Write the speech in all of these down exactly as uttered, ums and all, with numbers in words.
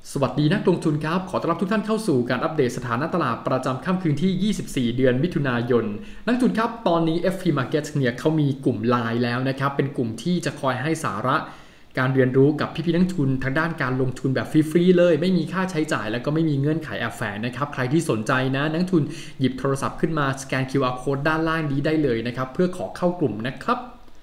สวัสดีนักลงทุนครับขอต้อนรับทุกท่านเข้าสู่การอัปเดตสถานะตลาดประจำค่ำคืนที่ยี่สิบสี่เดือนมิถุนายนนักลงทุนครับตอนนี้ เอฟ พี Markets เนี่ยเขามีกลุ่ม ไลน์ แล้วนะครับเป็นกลุ่มที่จะคอยให้สาระการเรียนรู้กับพี่ๆนักลงทุนทางด้านการลงทุนแบบฟรีๆเลยไม่มีค่าใช้จ่ายแล้วก็ไม่มีเงื่อนไขแอบแฝงนะครับใครที่สนใจนะนักลงทุนหยิบโทรศัพท์ขึ้นมาสแกน คิว อาร์ Code ด้านล่างนี้ได้เลยนะครับเพื่อขอเข้ากลุ่มนะครับ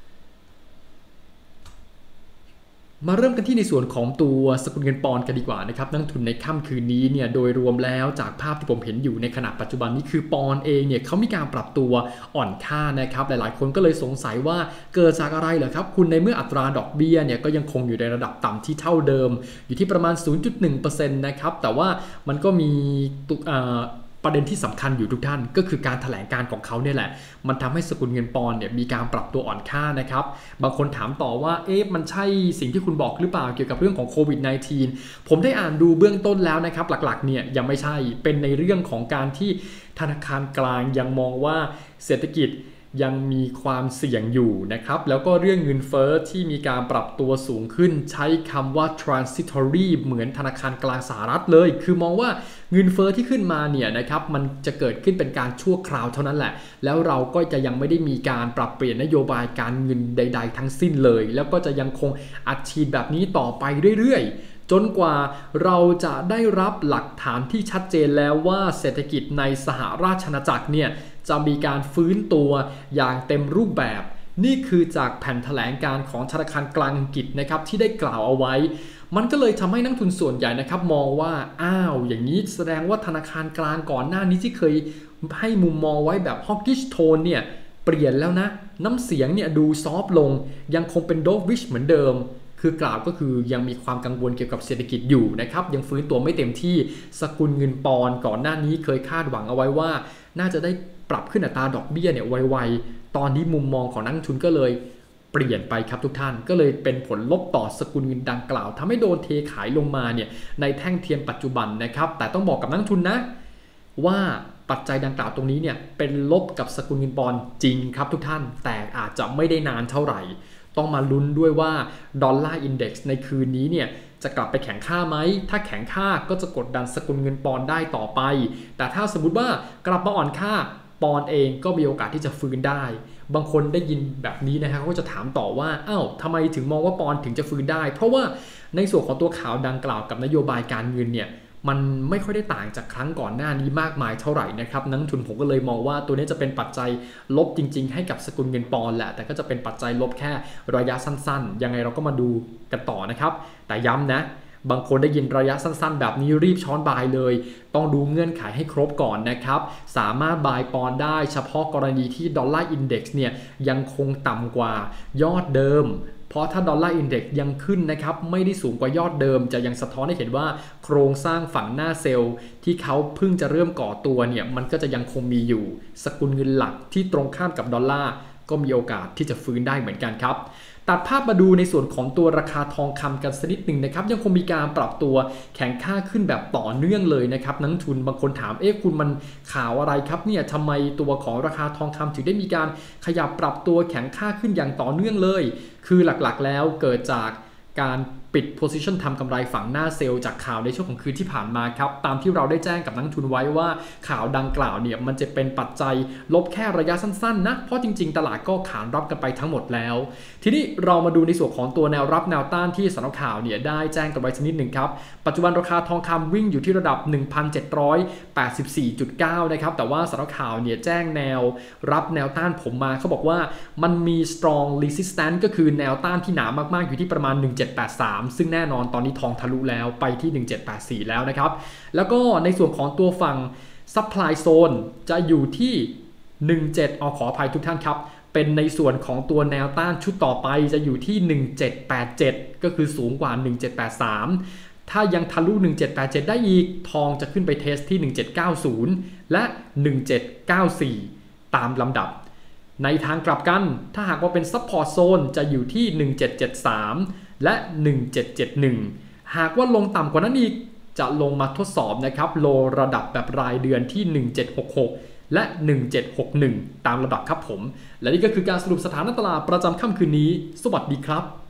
มาเริ่มกันที่ในส่วนของตัวสกุลเงินปอนด์กันดีกว่านะครับนักทุนในค่ำคืนนี้เนี่ยโดยรวมแล้วจากภาพที่ผมเห็นอยู่ในขณะปัจจุบันนี้คือปอนด์เองเนี่ยเขามีการปรับตัวอ่อนค่านะครับหลายๆคนก็เลยสงสัยว่าเกิดจากอะไรเหรอครับคุณในเมื่ออัตราดอกเบี้ยเนี่ยก็ยังคงอยู่ในระดับต่ำที่เท่าเดิมอยู่ที่ประมาณ ศูนย์จุดหนึ่งเปอร์เซ็นต์ นะครับแต่ว่ามันก็มีตุประเด็นที่สำคัญอยู่ทุกท่านก็คือการแถลงการของเขาเนี่ยแหละมันทำให้สกุลเงินปอนด์เนี่ยมีการปรับตัวอ่อนค่านะครับบางคนถามต่อว่าเอ๊ะมันใช่สิ่งที่คุณบอกหรือเปล่าเกี่ยวกับเรื่องของโควิด สิบเก้า ผมได้อ่านดูเบื้องต้นแล้วนะครับหลักๆเนี่ยยังไม่ใช่เป็นในเรื่องของการที่ธนาคารกลางยังมองว่าเศรษฐกิจยังมีความเสี่ยงอยู่นะครับแล้วก็เรื่องเงินเฟ้อที่มีการปรับตัวสูงขึ้นใช้คำว่า transitory เหมือนธนาคารกลางสหรัฐเลยคือมองว่าเงินเฟ้อที่ขึ้นมาเนี่ยนะครับมันจะเกิดขึ้นเป็นการชั่วคราวเท่านั้นแหละแล้วเราก็จะยังไม่ได้มีการปรับเปลี่ยนนโยบายการเงินใดๆทั้งสิ้นเลยแล้วก็จะยังคงอัดฉีดแบบนี้ต่อไปเรื่อยๆจนกว่าเราจะได้รับหลักฐานที่ชัดเจนแล้วว่าเศรษฐกิจในสหราชอาณาจักรเนี่ยจะมีการฟื้นตัวอย่างเต็มรูปแบบนี่คือจากแผ่นแถลงการของธนาคารกลางอังกฤษนะครับที่ได้กล่าวเอาไว้มันก็เลยทำให้นักทุนส่วนใหญ่นะครับมองว่าอ้าวอย่างนี้แสดงว่าธนาคารกลางก่อนหน้านี้ที่เคยให้มุมมองไว้แบบ hawkish tone เนี่ยเปลี่ยนแล้วนะน้ำเสียงเนี่ยดูซอฟลงยังคงเป็น dovish เหมือนเดิมคือกล่าวก็คือยังมีความกังวลเกี่ยวกับเศรษฐกิจอยู่นะครับยังฟื้นตัวไม่เต็มที่สกุลเงินปอนด์ก่อนหน้านี้เคยคาดหวังเอาไว้ว่าน่าจะได้ปรับขึ้นอัตราดอกเบี้ยเนี่ยไวๆตอนนี้มุมมองของนักลงทุนก็เลยเปลี่ยนไปครับทุกท่านก็เลยเป็นผลลบต่อสกุลเงินดังกล่าวทำให้โดนเทขายลงมาเนี่ยในแท่งเทียมปัจจุบันนะครับแต่ต้องบอกกับนักลงทุนนะว่าปัจจัยดังกล่าวตรงนี้เนี่ยเป็นลบกับสกุลเงินปอนด์จริงครับทุกท่านแต่อาจจะไม่ได้นานเท่าไหร่ต้องมาลุ้นด้วยว่าดอลลาร์อินเด็กซ์ในคืนนี้เนี่ยจะกลับไปแข็งค่าไหมถ้าแข็งค่าก็จะกดดันสกุลเงินปอนด์ได้ต่อไปแต่ถ้าสมมุติว่ากลับมาอ่อนค่าปอนด์เองก็มีโอกาสที่จะฟื้นได้บางคนได้ยินแบบนี้นะครับเขาก็จะถามต่อว่าอ้าวทำไมถึงมองว่าปอนด์ถึงจะฟื้นได้เพราะว่าในส่วนของตัวข่าวดังกล่าวกับนโยบายการเงินเนี่ยมันไม่ค่อยได้ต่างจากครั้งก่อนหน้านี้มากมายเท่าไหร่นะครับนักลงทุนผมก็เลยมองว่าตัวนี้จะเป็นปัจจัยลบจริงๆให้กับสกุลเงินปอนด์แหละแต่ก็จะเป็นปัจจัยลบแค่ระยะสั้นๆยังไงเราก็มาดูกันต่อนะครับแต่ย้ำนะบางคนได้ยินระยะสั้นๆแบบนี้รีบช้อนบายเลยต้องดูเงื่อนไขให้ครบก่อนนะครับสามารถบายปอนด์ได้เฉพาะกรณีที่ดอลลาร์อินเด็กซ์เนี่ยยังคงต่ำกว่ายอดเดิมเพราะถ้าดอลลาร์อินเด็กซ์ยังขึ้นนะครับไม่ได้สูงกว่ายอดเดิมจะยังสะท้อนให้เห็นว่าโครงสร้างฝั่งหน้าเซลล์ที่เขาเพิ่งจะเริ่มก่อตัวเนี่ยมันก็จะยังคงมีอยู่สกุลเงินหลักที่ตรงข้ามกับดอลลาร์ก็มีโอกาสที่จะฟื้นได้เหมือนกันครับตัดภาพมาดูในส่วนของตัวราคาทองคำกันสักนิดหนึ่งนะครับยังคงมีการปรับตัวแข็งค่าขึ้นแบบต่อเนื่องเลยนะครับนักทุนบางคนถามเอ๊ะคุณมันข่าวอะไรครับเนี่ยทำไมตัวของราคาทองคำถึงได้มีการขยับปรับตัวแข็งค่าขึ้นอย่างต่อเนื่องเลยคือหลักๆแล้วเกิดจากการปิด position ทำกำไรฝั่งหน้าเซลล์จากข่าวในช่วงของคืนที่ผ่านมาครับตามที่เราได้แจ้งกับนักทุนไว้ว่าข่าวดังกล่าวเนี่ยมันจะเป็นปัจจัยลบแค่ระยะสั้นๆนะเพราะจริงๆตลาดก็ขานรับกันไปทั้งหมดแล้วทีนี้เรามาดูในส่วนของตัวแนวรับแนวต้านที่สำนักข่าวเนี่ยได้แจ้งกันไว้สักนิดหนึ่งครับปัจจุบันราคาทองคำวิ่งอยู่ที่ระดับ หนึ่งพันเจ็ดร้อยแปดสิบสี่จุดเก้า นะครับแต่ว่าสำนักข่าวเนี่ยแจ้งแนวรับแนวต้านผมมาเขาบอกว่ามันมี strong resistance ก็คือแนวต้านที่หนามากๆอยู่ที่ประมาณหนึ่งพันเจ็ดร้อยแปดสิบสามซึ่งแน่นอนตอนนี้ทองทะลุแล้วไปที่หนึ่งพันเจ็ดร้อยแปดสิบสี่แล้วนะครับแล้วก็ในส่วนของตัวฝั่ง supply zone จะอยู่ที่หนึ่งพันเจ็ดร้อยเอาขออภัยทุกท่านครับเป็นในส่วนของตัวแนวต้านชุดต่อไปจะอยู่ที่หนึ่งพันเจ็ดร้อยแปดสิบเจ็ดก็คือสูงกว่าหนึ่งพันเจ็ดร้อยแปดสิบสามถ้ายังทะลุหนึ่งพันเจ็ดร้อยแปดสิบเจ็ดได้อีกทองจะขึ้นไปเทสที่หนึ่งพันเจ็ดร้อยเก้าสิบและหนึ่งพันเจ็ดร้อยเก้าสิบสี่ตามลำดับในทางกลับกันถ้าหากว่าเป็น support zone จะอยู่ที่หนึ่งพันเจ็ดร้อยเจ็ดสิบสามและหนึ่งพันเจ็ดร้อยเจ็ดสิบเอ็ดหากว่าลงต่ำกว่านั้นอีกจะลงมาทดสอบนะครับโลระดับแบบรายเดือนที่หนึ่งพันเจ็ดร้อยหกสิบหกและหนึ่งพันเจ็ดร้อยหกสิบเอ็ดตามระดับครับผมและนี่ก็คือการสรุปสถานะตลาดประจำค่ำคืนนี้สวัสดีครับ